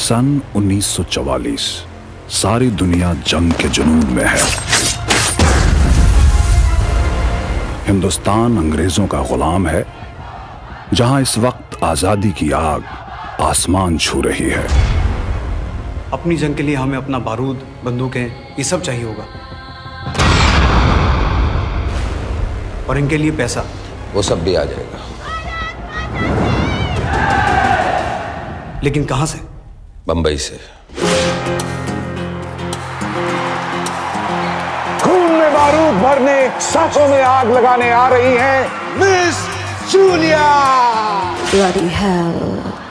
सन 1944 सारी दुनिया जंग के जुनून में है। हिंदुस्तान अंग्रेजों का गुलाम है, जहां इस वक्त आजादी की आग आसमान छू रही है। अपनी जंग के लिए हमें अपना बारूद, बंदूकें, ये सब चाहिए होगा, और इनके लिए पैसा। वो सब भी आ जाएगा। लेकिन कहां से? बंबई से। खून में बारूद भरने, सांसों में आग लगाने आ रही हैं miss Julia. Bloody hell.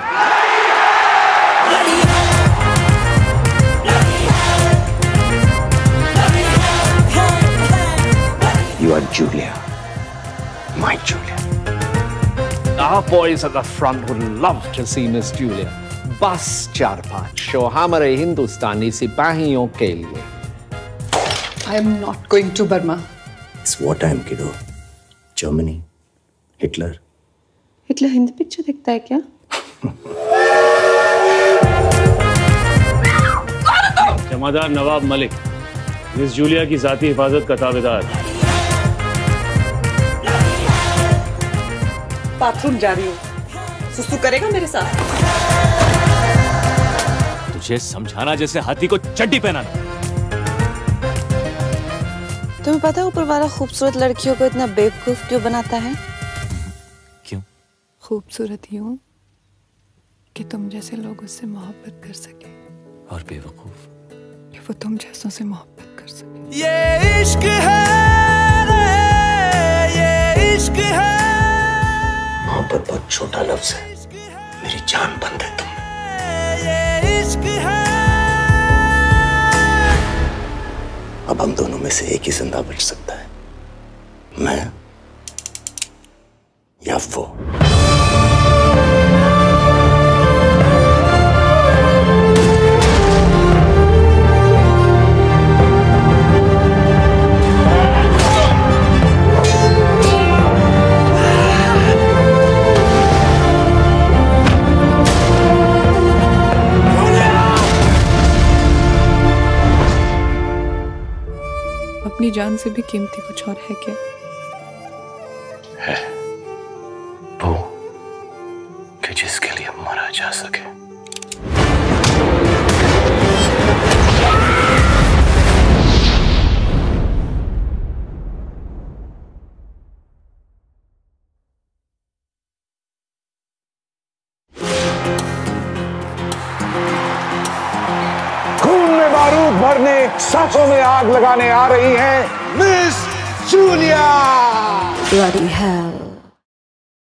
You are Julia, my Julia. Our boys at the front would love to see Miss Julia. बस 4-5 शो हमारे हिंदुस्तानी सिपाहियों के लिए। I am not going to Burma. It's wartime, kiddo. Germany, Hitler. Hitler Hindi picture देखता है क्या? जमादार Nawab Malik, miss Julia की जाती हिफाजत का ताबेदार। बाथरूम जा रही हूँ, सुसु करेगा मेरे साथ? तुझे समझाना जैसे हाथी को चड्डी पहनाना। तुम्हें पता है ऊपर वाला खूबसूरत लड़कियों को इतना बेवकूफ क्यों बनाता है? क्यों? खूबसूरत यूं कि तुम जैसे लोग उससे मोहब्बत कर सके, और बेवकूफ कि वो तुम जैसों से मोहब्बत कर सके। ये इश्क है रे, ये इश्क है। मोहब्बत बहुत छोटा लफ्ज है, मेरी जान बंद है तुम। ये इश्क है। अब हम दोनों में से एक ही जिंदा बच सकता है, मैं या वो। अपनी जान से भी कीमती कुछ और है क्या? है वो कि जिसके लिए मरा जा सके। खून में बारूद भरने, सांसों में आग लगाने आ रही हैं मिस जूलिया। Bloody hell.